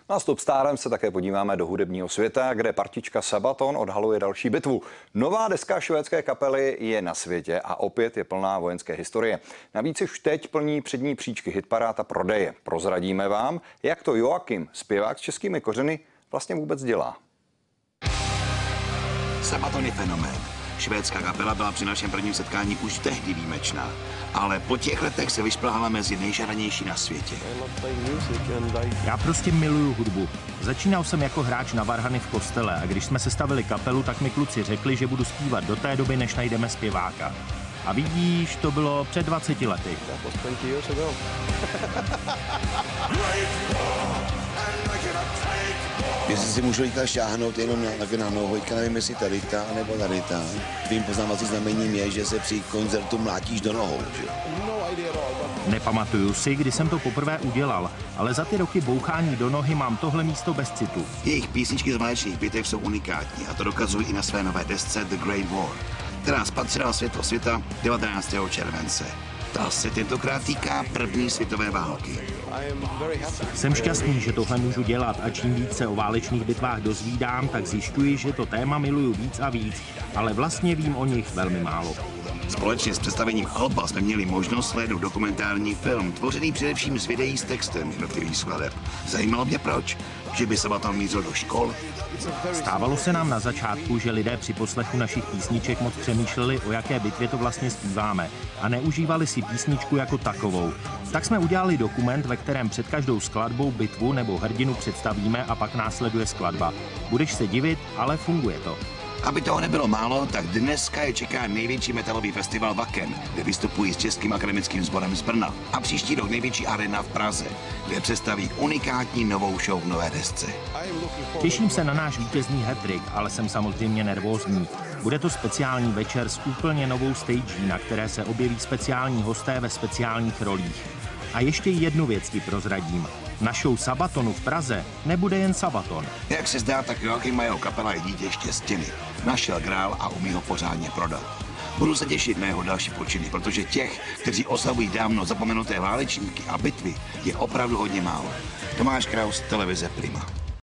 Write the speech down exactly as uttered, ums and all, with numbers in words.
Na Stop Starem se také podíváme do hudebního světa, kde partička Sabaton odhaluje další bitvu. Nová deska švédské kapely je na světě a opět je plná vojenské historie. Navíc už teď plní přední příčky hitparád a prodeje. Prozradíme vám, jak to Joakim, zpěvák s českými kořeny, vlastně vůbec dělá. Sabaton je fenomén. Švédská kapela byla při našem prvním setkání už tehdy výjimečná, ale po těch letech se vyšplhala mezi nejžaranější na světě. Já prostě miluju hudbu. Začínal jsem jako hráč na varhany v kostele a když jsme sestavili kapelu, tak mi kluci řekli, že budu zpívat do té doby, než najdeme zpěváka. A vidíš, to bylo před dvaceti lety. Jestli si můžu říkat šáhnout jenom na, na nohu, nevím, jestli tady ta, nebo tady ta. Tvým poznávací znamením je, že se při koncertu mlátíš do nohou, že? Nepamatuju si, kdy jsem to poprvé udělal, ale za ty roky bouchání do nohy mám tohle místo bez citu. Jejich písničky z válečných bitev jsou unikátní a to dokazují i na své nové desce The Great War, která spatřila světlo světa devatenáctého července. Ta se tentokrát týká první světové války. Jsem šťastný, že tohle můžu dělat a čím víc se o válečných bitvách dozvídám, tak zjišťuji, že to téma miluju víc a víc, ale vlastně vím o nich velmi málo. Společně s představením alba jsme měli možnost slédnout dokumentární film, tvořený především z videí s textem jednotlivých skladeb. Zajímalo mě proč, že by Sabaton mířil do škol. Stávalo se nám na začátku, že lidé při poslechu našich písniček moc přemýšleli, o jaké bitvě to vlastně zpíváme a neužívali si písničku jako takovou. Tak jsme udělali dokument, ve kterém před každou skladbou bitvu nebo hrdinu představíme a pak následuje skladba. Budeš se divit, ale funguje to. Aby toho nebylo málo, tak dneska je čeká největší metalový festival Wacken, kde vystupují s Českým akademickým sborem z Brna. A příští rok největší arena v Praze, kde představí unikátní novou show v nové desce. Těším se na náš vítězný hat-trick, ale jsem samozřejmě nervózní. Bude to speciální večer s úplně novou stage, na které se objeví speciální hosté ve speciálních rolích. A ještě jednu věc ti prozradím. Na show Sabatonu v Praze nebude jen Sabaton. Jak se zdá, tak Joakim a jeho kapela je dítě štěstěny. Našel grál a umí ho pořádně prodat. Budu se těšit na jeho další počiny, protože těch, kteří oslavují dávno zapomenuté válečníky a bitvy, je opravdu hodně málo. Tomáš Kraus, televize Prima.